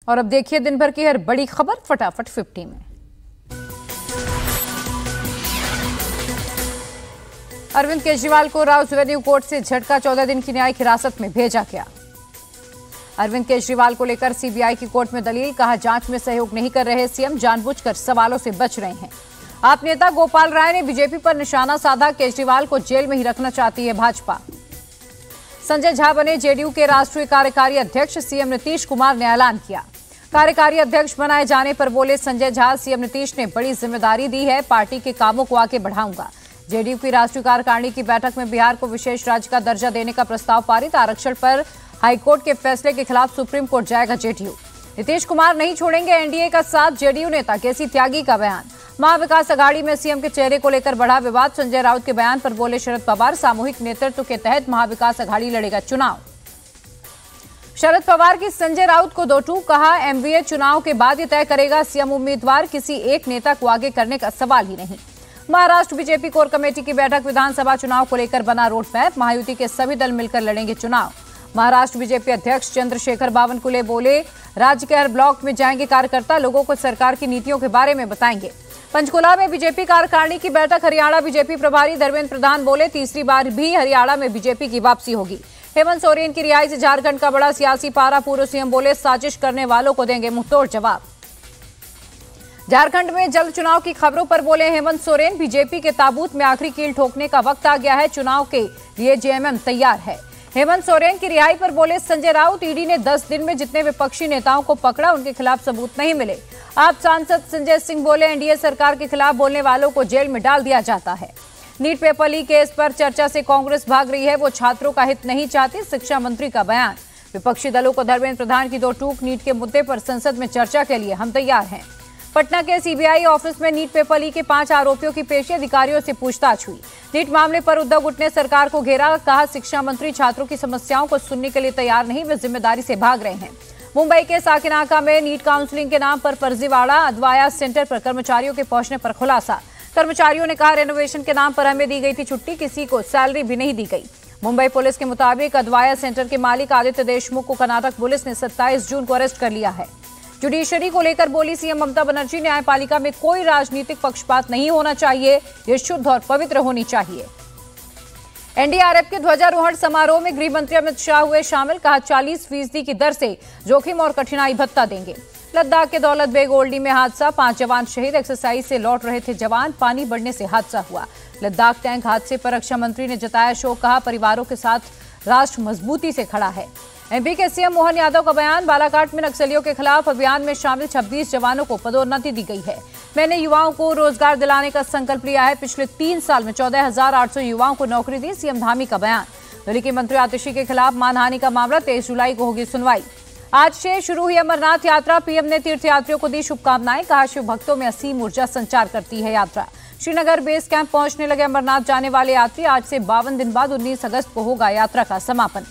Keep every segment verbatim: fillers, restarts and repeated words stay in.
और अब देखिए दिन भर की हर बड़ी खबर फटाफट फिफ्टी में। अरविंद केजरीवाल को राउज एवेन्यू कोर्ट से झटका, चौदह दिन की न्यायिक हिरासत में भेजा गया। अरविंद केजरीवाल को लेकर सीबीआई की कोर्ट में दलील, कहा जांच में सहयोग नहीं कर रहे सीएम, जानबूझकर सवालों से बच रहे हैं। आप नेता गोपाल राय ने बीजेपी पर निशाना साधा, केजरीवाल को जेल में ही रखना चाहती है भाजपा। संजय झा बने जेडीयू के राष्ट्रीय कार्यकारी अध्यक्ष, सीएम नीतीश कुमार ने ऐलान किया। कार्यकारी अध्यक्ष बनाए जाने पर बोले संजय झा, सीएम नीतीश ने बड़ी जिम्मेदारी दी है, पार्टी के कामों को आगे बढ़ाऊंगा। जेडीयू की राष्ट्रीय कार्यकारिणी की बैठक में बिहार को विशेष राज्य का दर्जा देने का प्रस्ताव पारित, आरक्षण पर हाईकोर्ट के फैसले के खिलाफ सुप्रीम कोर्ट जाएगा जेडीयू। नीतीश कुमार नहीं छोड़ेंगे एनडीए का साथ, जेडीयू नेता केसी त्यागी का बयान। महाविकास अघाड़ी में सीएम के चेहरे को लेकर बढ़ा विवाद, संजय राउत के बयान पर बोले शरद पवार, सामूहिक नेतृत्व के तहत महाविकास अघाड़ी लड़ेगा चुनाव। शरद पवार की संजय राउत को दो टूक, कहा एमवीए चुनाव के बाद ही तय करेगा सीएम उम्मीदवार, किसी एक नेता को आगे करने का सवाल ही नहीं। महाराष्ट्र बीजेपी कोर कमेटी की बैठक, विधानसभा चुनाव को लेकर बना रोड मैप, महायुति के सभी दल मिलकर लड़ेंगे चुनाव। महाराष्ट्र बीजेपी अध्यक्ष चंद्रशेखर बावनकुले बोले, राज्य के हर ब्लॉक में जाएंगे कार्यकर्ता, लोगों को सरकार की नीतियों के बारे में बताएंगे। पंचकुला में बीजेपी कार्यकारिणी की बैठक, हरियाणा बीजेपी प्रभारी धर्मेंद्र प्रधान बोले, तीसरी बार भी हरियाणा में बीजेपी की वापसी होगी। हेमंत सोरेन की रिहाई से झारखंड का बड़ा सियासी पारा, पूर्व सीएम बोले, साजिश करने वालों को देंगे मुंहतोड़ जवाब। झारखंड में जल्द चुनाव की खबरों पर बोले हेमंत सोरेन, बीजेपी के ताबूत में आखिरी कील ठोकने का वक्त आ गया है, चुनाव के लिए जेएमएम तैयार है। हेमंत सोरेन की रिहाई पर बोले संजय राउत, ईडी ने दस दिन में जितने विपक्षी नेताओं को पकड़ा, उनके खिलाफ सबूत नहीं मिले। आप सांसद संजय सिंह बोले, एनडीए सरकार के खिलाफ बोलने वालों को जेल में डाल दिया जाता है। नीट पेपर लीक केस पर चर्चा से कांग्रेस भाग रही है, वो छात्रों का हित नहीं चाहती, शिक्षा मंत्री का बयान। विपक्षी दलों को धर्मेंद्र प्रधान की दो टूक, नीट के मुद्दे पर संसद में चर्चा के लिए हम तैयार हैं। पटना के सीबीआई ऑफिस में नीट पेपर लीक के पांच आरोपियों की पेशी, अधिकारियों से पूछताछ हुई। नीट मामले पर उद्धव गुट ने सरकार को घेरा, कहा शिक्षा मंत्री छात्रों की समस्याओं को सुनने के लिए तैयार नहीं, वे जिम्मेदारी से भाग रहे हैं। मुंबई के साकिनाका में नीट काउंसलिंग के नाम पर फर्जीवाड़ा, अद्वाया सेंटर पर कर्मचारियों के पहुंचने पर खुलासा। कर्मचारियों ने कहा, रेनोवेशन के नाम पर हमें दी गई थी छुट्टी, किसी को सैलरी भी नहीं दी गई। मुंबई पुलिस के मुताबिक अद्वाया सेंटर के मालिक आदित्य देशमुख को कर्नाटक पुलिस ने सत्ताईस जून को अरेस्ट कर लिया है। जुडिशरी को लेकर बोली सीएम ममता बनर्जी, न्यायपालिका में कोई राजनीतिक पक्षपात नहीं होना चाहिए, ये शुद्ध और पवित्र होनी चाहिए। एनडीआरएफ के ध्वजारोहण समारोह में गृह मंत्री अमित शाह हुए शामिल, कहा चालीस फीसदी की दर से जोखिम और कठिनाई भत्ता देंगे। लद्दाख के दौलत बेग ओल्डी में हादसा, पांच जवान शहीद, एक्सरसाइज से लौट रहे थे जवान, पानी बढ़ने से हादसा हुआ। लद्दाख टैंक हादसे पर रक्षा मंत्री ने जताया शोक, कहा परिवारों के साथ राष्ट्र मजबूती से खड़ा है। एमपी के सीएम मोहन यादव का बयान, बालाघाट में नक्सलियों के खिलाफ अभियान में शामिल छब्बीस जवानों को पदोन्नति दी गई है। मैंने युवाओं को रोजगार दिलाने का संकल्प लिया है, पिछले तीन साल में चौदह हजार आठ सौ युवाओं को नौकरी दी, सीएम धामी का बयान। दिल्ली के मंत्री आतिशी के खिलाफ मानहानि का मामला, तेईस जुलाई को होगी सुनवाई। आज से शुरू हुई अमरनाथ यात्रा, पीएम ने तीर्थयात्रियों को दी शुभकामनाएं, कहा शिव भक्तों में असीम ऊर्जा संचार करती है यात्रा। श्रीनगर बेस कैंप पहुंचने लगे अमरनाथ जाने वाले यात्री, आज से बावन दिन बाद उन्नीस अगस्त को होगा यात्रा का समापन।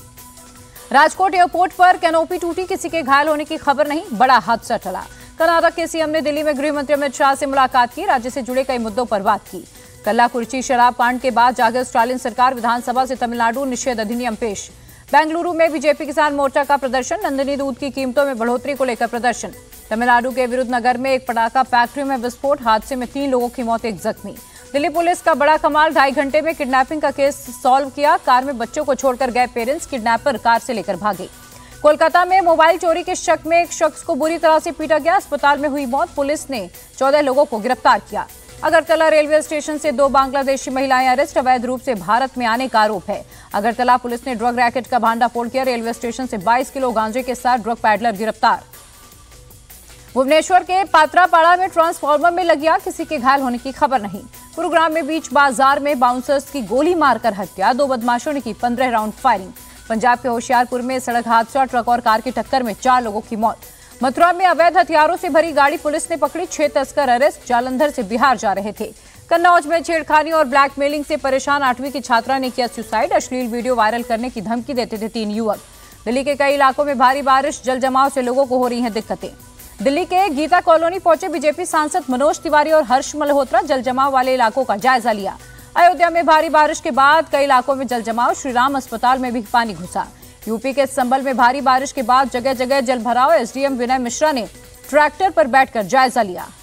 राजकोट एयरपोर्ट पर कैनोपी टूटी, किसी के घायल होने की खबर नहीं, बड़ा हादसा टला। कर्नाटक के सीएम ने दिल्ली में गृह मंत्री अमित शाह से मुलाकात की, राज्य से जुड़े कई मुद्दों पर बात की। कल्लाकुरिची शराब कांड के बाद जागे स्टालिन सरकार, विधानसभा से तमिलनाडु निषेध अधिनियम पेश। बेंगलुरु में बीजेपी किसान मोर्चा का प्रदर्शन, नंदिनी दूध की कीमतों में बढ़ोतरी को लेकर प्रदर्शन। तमिलनाडु के विरुद्धनगर में एक पटाखा फैक्ट्री में विस्फोट, हादसे में तीन लोगों की मौत, एक जख्मी। दिल्ली पुलिस का बड़ा कमाल, ढाई घंटे में किडनैपिंग का केस सॉल्व किया, कार में बच्चों को छोड़कर गए पेरेंट्स, किडनैपर कार से लेकर भागे। कोलकाता में मोबाइल चोरी के शक में एक शख्स को बुरी तरह से पीटा गया, अस्पताल में हुई मौत, पुलिस ने चौदह लोगों को गिरफ्तार किया। अगरतला रेलवे स्टेशन से दो बांग्लादेशी महिलाएं अरेस्ट, अवैध रूप से भारत में आने का आरोप है। अगरतला पुलिस ने ड्रग रैकेट का भांडाफोड़ किया, रेलवे स्टेशन से बाईस किलो गांजे के साथ ड्रग पैडलर गिरफ्तार। भुवनेश्वर के पात्रापाड़ा में ट्रांसफार्मर में लग गया, किसी के घायल होने की खबर नहीं। गुरुग्राम में बीच बाजार में बाउंसर्स की गोली मारकर हत्या, दो बदमाशों ने की पंद्रह राउंड फायरिंग। पंजाब के होशियारपुर में सड़क हादसा, ट्रक और कार की टक्कर में चार लोगों की मौत। मथुरा में अवैध हथियारों से भरी गाड़ी पुलिस ने पकड़ी, छह तस्कर अरेस्ट, जालंधर से बिहार जा रहे थे। कन्नौज में छेड़खानी और ब्लैकमेलिंग से परेशान आठवीं की छात्रा ने किया सुसाइड, अश्लील वीडियो वायरल करने की धमकी देते थे तीन युवक। दिल्ली के कई इलाकों में भारी बारिश, जल जमाव से लोगों को हो रही हैं दिक्कतें। दिल्ली के गीता कॉलोनी पहुंचे बीजेपी सांसद मनोज तिवारी और हर्ष मल्होत्रा, जल जमाव वाले इलाकों का जायजा लिया। अयोध्या में भारी बारिश के बाद कई इलाकों में जल जमाव, श्रीराम अस्पताल में भी पानी घुसा। यूपी के संभल में भारी बारिश के बाद जगह जगह जलभराव। एसडीएम विनय मिश्रा ने ट्रैक्टर पर बैठकर जायजा लिया।